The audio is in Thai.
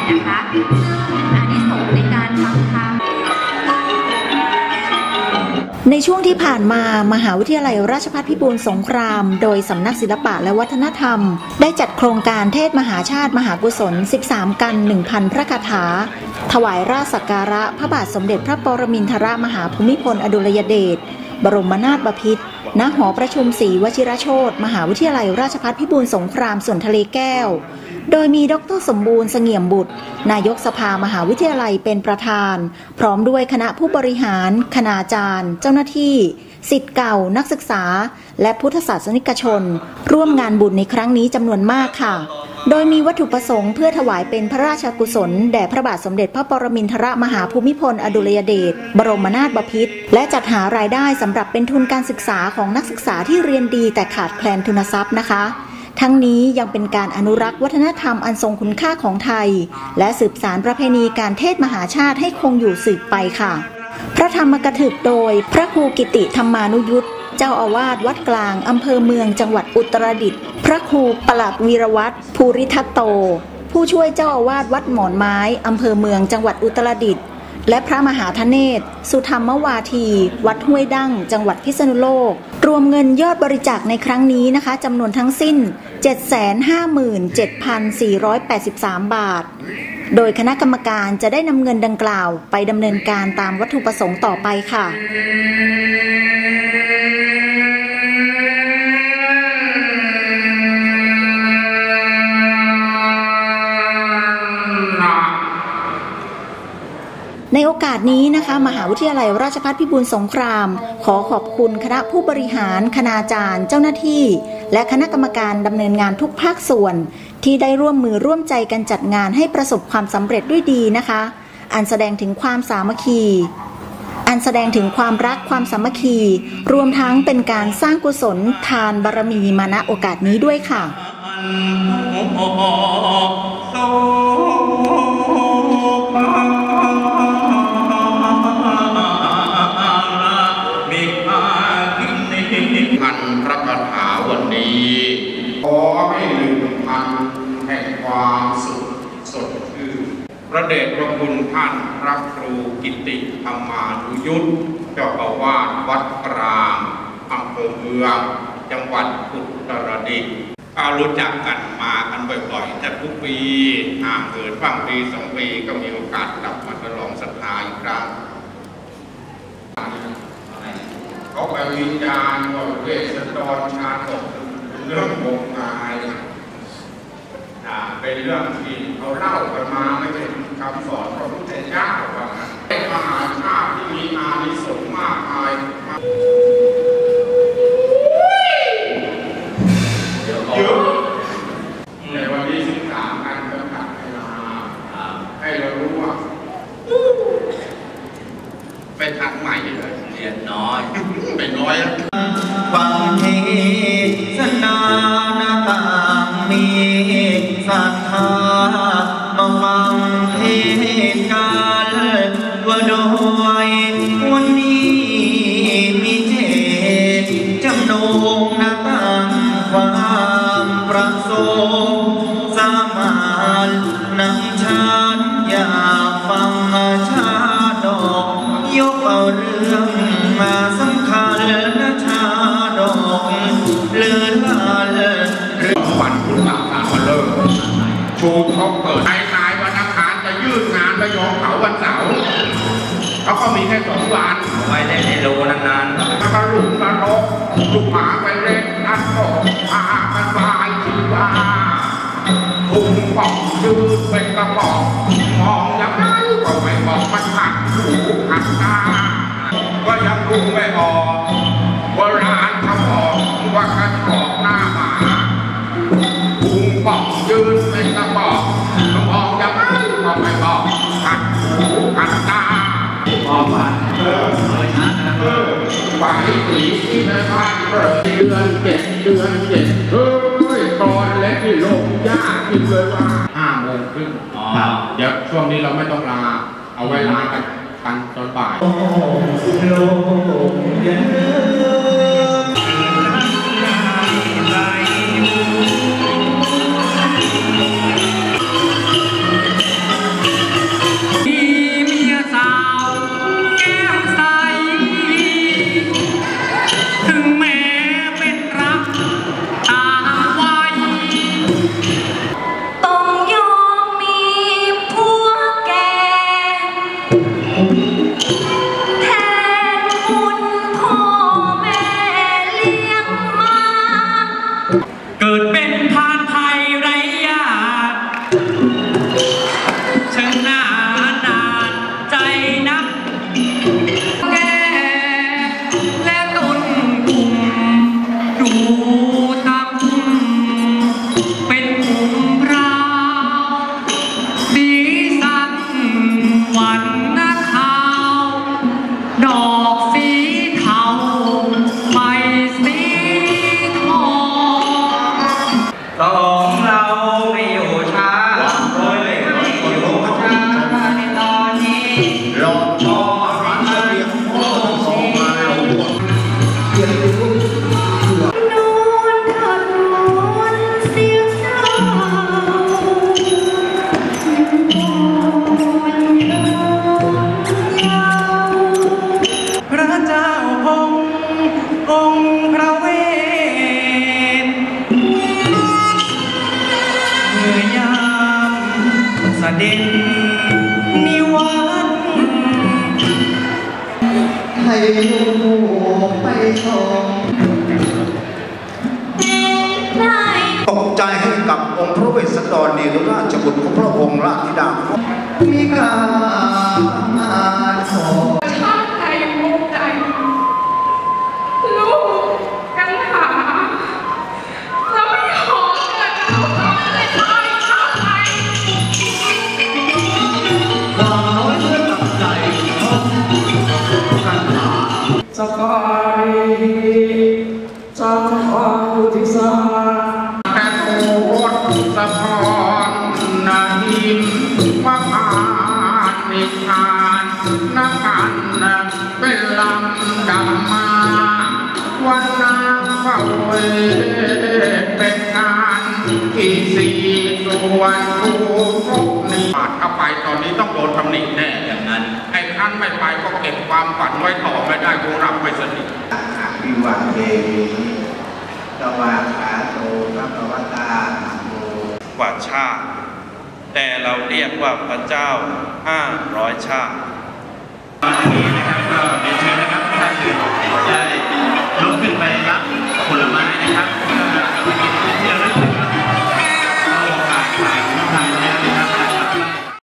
นะคะอานิสงส์ในการฟังธรรมในช่วงที่ผ่านมามหาวิทยาลัยราชภัฏพิบูลสงครามโดยสำนักศิลปะและวัฒนธรรมได้จัดโครงการเทศมหาชาติมหากุศล13กัน 1,000 พระคาถาถวายราชสักการะพระบาทสมเด็จพระปรมินทรมหาภูมิพลอดุลยเดชบรมนาถบพิตรณหอประชุมศรีวชิรโชติมหาวิทยาลัยราชภัฏพิบูลสงครามส่วนทะเลแก้วโดยมีดร.สมบูรณ์เสงี่ยมบุตรนายกสภามหาวิทยาลัยเป็นประธานพร้อมด้วยคณะผู้บริหารคณาจารย์เจ้าหน้าที่ศิษย์เก่านักศึกษาและพุทธศาสนิกชนร่วมงานบุญในครั้งนี้จำนวนมากค่ะโดยมีวัตถุประสงค์เพื่อถวายเป็นพระราชกุศลแด่พระบาทสมเด็จพระปรมินทรมหาภูมิพลอดุลยเดชบรมนาถบพิตรและจัดหารายได้สำหรับเป็นทุนการศึกษาของนักศึกษาที่เรียนดีแต่ขาดแคลนทุนทรัพย์นะคะทั้งนี้ยังเป็นการอนุรักษ์วัฒนธรรมอันทรงคุณค่าของไทยและสืบสานประเพณีการเทศมหาชาติให้คงอยู่สืบไปค่ะพระธรรมกถึกโดยพระครูกิติธรรมานุยุตเจ้าอาวาสวัดกลางอำเภอเมืองจังหวัดอุตรดิตถ์พระครูปลัดวีรวัตรภูริทัตโตผู้ช่วยเจ้าอาวาสวัดหมอนไม้อำเภอเมืองจังหวัดอุตรดิตถ์และพระมหาธเนศสุธรรมวาทีวัดห้วยดั้งจังหวัดพิษณุโลกรวมเงินยอดบริจาคในครั้งนี้นะคะจำนวนทั้งสิ้น 757,483 บาทโดยคณะกรรมการจะได้นำเงินดังกล่าวไปดำเนินการตามวัตถุประสงค์ต่อไปค่ะในโอกาสนี้นะคะมหาวิทยาลัยราชภัฏพิบูลสงครามขอขอบคุณคณะผู้บริหารคณาจารย์เจ้าหน้าที่และคณะกรรมการดำเนินงานทุกภาคส่วนที่ได้ร่วมมือร่วมใจกันจัดงานให้ประสบความสำเร็จด้วยดีนะคะอันแสดงถึงความสามัคคีอันแสดงถึงความรักความสามัคคีรวมทั้งเป็นการสร้างกุศลทานบารมีมาณโอกาสนี้ด้วยค่ะพันพระคาถาวันนี้ขอให้1,000แห่งความสุขสดชื่นพระเดชพระคุณท่านพระครูกิติธรรมานุยุตเจ้าอาวาสวัดกลางอำเภอเมืองจังหวัดอุตรดิตถ์ก็รู้จักกันมากันบ่อยๆแต่ทุกปีห่างเกินบ้างปี2 ปีก็มีโอกาสกลับมาฉลองศรัทธาอีกครั้งเขาไปวิญญาณว่าเวสสันดรชาดกเป็นเรื่องงมงายเป็นเรื่องที่เขาเล่ากันมาไม่เป็นคำสอนของพระพุทธเจ้าว่าเป็นมหาชาติที่มีอานิสงส์มากมายเยอะในวันที่13กันก็ตัดเวลาให้เรารู้ว่าเป็นทางใหม่เลยเรียนน้อยไม่น้อยฟังเทศนานาต่างมีศรัทธามาฟังเทศกันว่าโดยวันนี้มีเทศจำนงนาต่างความประสงค์สามารถนำฉันอยากฟังชาดกยกเอาเรื่องมาสำคัญนะชาดกเลือเรื่องวันพุธวันเลิกชูท้องเปิดใครตายวันอังคารจะยืดงานไปยองเขาวันเสาร์เขาก็มีแค่2 วันไว้ได้ในโลนานๆแล้วก็ลูกกระรกลูกหมาไปเล่นนัดก็พากันวายชีวาพุงป่องยืดเป็นกระบอกมองยังไงก็ไม่บอกมันหักหูหักตาก็ยังดูไม่ออกว่าร้านเขาบอกว่ากระจอกหน้าหมาพุงป่องยืดเป็นกระบอกมองยังไงก็ไม่บอกหักหูหักตาพอผ่านไปสีที่แม่บ้านเดือน7 เฮ้ยตอนเล็กที่ลงยากจริงเลยว่า5 โมงครึ่งเดี๋ยวช่วงนี้เราไม่ต้องลาเอาไว้ลากันตอนบ่ายไปชมตกใจให้กับองค์พระเวสสันดรเนรราชบุตรของพระองค์ราชธิดามีกาอาโศกชาติไทยภูมิใจลูกกันหาเราไม่ขอเกิดลูกเราจะได้ตายชาติไทยความน้อยเนื้อต่ำใจของกันหาสกายสังฆาทิสาแต่โคตรสะพอนนาหินมะพร้าวนิทานนักกันเป็นลำดำมาวันนาเฝ้าเวเป็นการที่สี่ส่วนทูพกนี้ปาดเข้าไปตอนนี้ต้องโดนตำหนิแน่อย่างนั้นไอ้ครั้นไม่ไปก็เก็บความฝันไว้ต่อไม่ได้คงรับไม่สนิทวิวัฒเทวีตวาขาโตพระภวตาธัมโมกว่าชาติ แต่เราเรียกว่าพระเจ้า500 ชาติเ